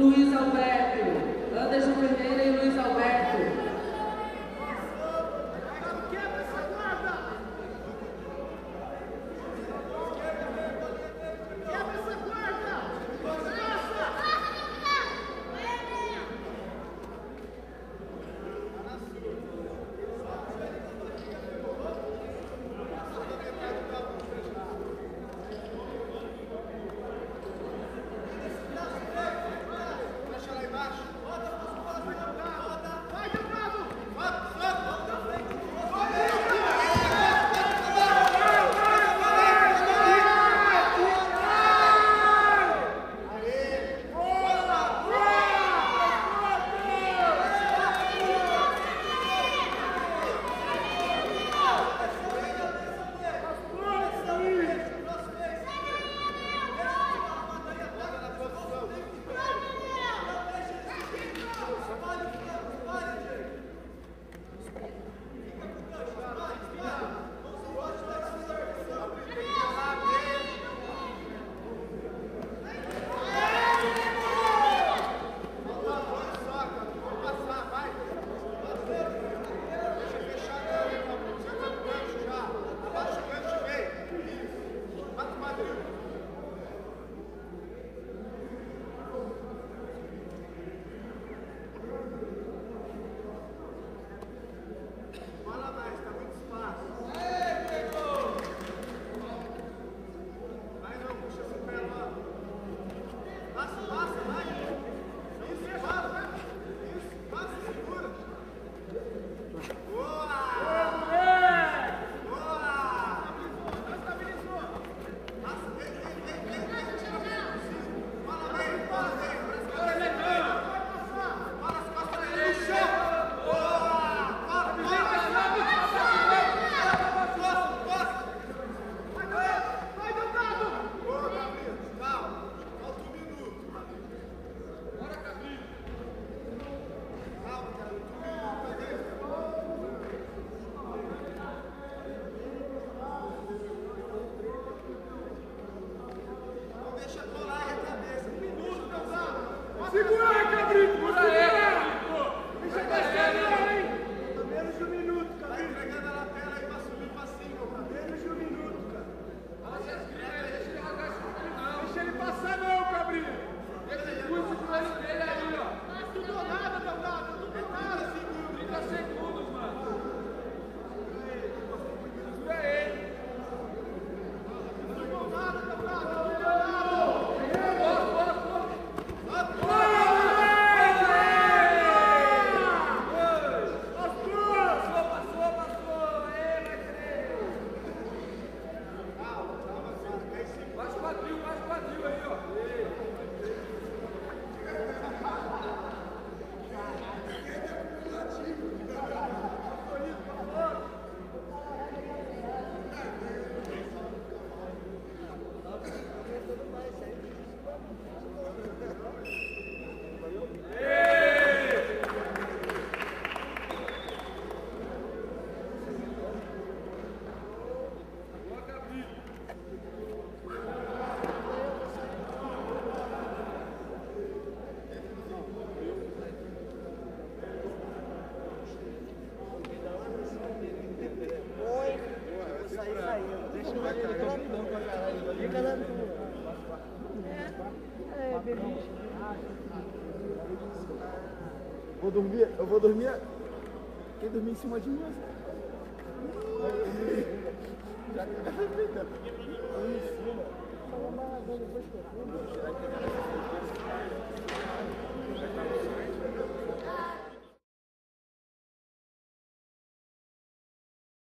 Luiz Alberto. Anderson Ferreira e Luiz Alberto. Segura aí, Cabrito! Segura aí! Deixa eu descer, hein? Menos de um minuto, Cabrito. Vai entregando a lapela aí pra subir pra cima, cara. Menos de um minuto, cara. Deixa ele passar não, Cabrito. Deixa ele puxa o joelho dele aí, ó. Tudo ou nada, Delgado. Tudo ou nada. 30 segundos, mano. Segura ele. Tudo ou nada, Delgado. Eu vou dormir. Quem dormir em cima de mim? Já que eu em cima. Só vou depois que eu